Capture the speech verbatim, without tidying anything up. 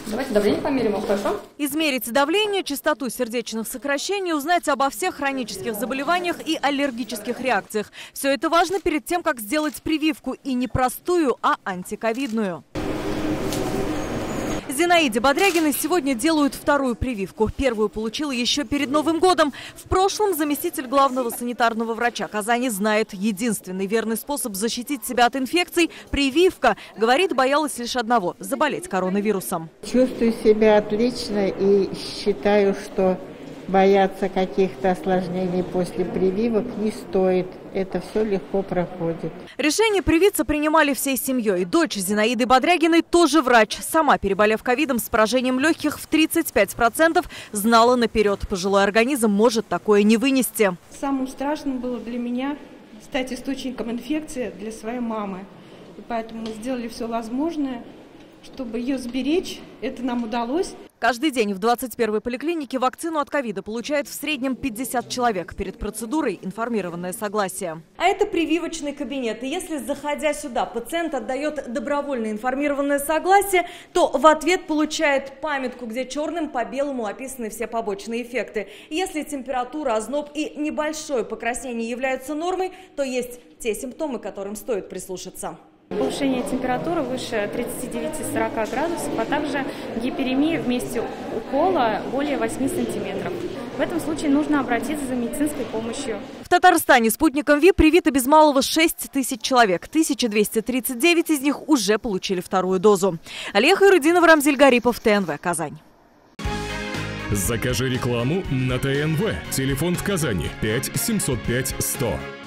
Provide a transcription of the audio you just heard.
Давайте давление померим, хорошо? Измерить давление, частоту сердечных сокращений, узнать обо всех хронических заболеваниях и аллергических реакциях. Все это важно перед тем, как сделать прививку. И не простую, а антиковидную. Зинаиде Бодрягиной сегодня делают вторую прививку. Первую получила еще перед Новым годом. В прошлом заместитель главного санитарного врача Казани знает, единственный верный способ защитить себя от инфекций – прививка. Говорит, боялась лишь одного – заболеть коронавирусом. Чувствую себя отлично и считаю, что бояться каких-то осложнений после прививок не стоит. Это все легко проходит. Решение привиться принимали всей семьей. Дочь Зинаиды Бодрягиной тоже врач. Сама, переболев ковидом с поражением легких в тридцать пять процентов, знала наперед. Пожилой организм может такое не вынести. Самым страшным было для меня стать источником инфекции для своей мамы. И поэтому мы сделали все возможное, чтобы ее сберечь. Это нам удалось. Каждый день в двадцать первой поликлинике вакцину от ковида получает в среднем пятьдесят человек. Перед процедурой информированное согласие. А это прививочный кабинет. И если, заходя сюда, пациент отдает добровольно информированное согласие, то в ответ получает памятку, где черным по белому описаны все побочные эффекты. Если температура, озноб и небольшое покраснение являются нормой, то есть те симптомы, к которым стоит прислушаться. Повышение температуры выше тридцати девяти — сорока градусов, а также гиперемия в месте укола более восьми сантиметров. В этом случае нужно обратиться за медицинской помощью. В Татарстане спутником ВИ привито без малого шесть тысяч человек. тысяча двести тридцать девять из них уже получили вторую дозу. Алия Хайрудинова, Рамзиль Гарипов, ТНВ, Казань. Закажи рекламу на ТНВ. Телефон в Казани пять семьсот пять сто.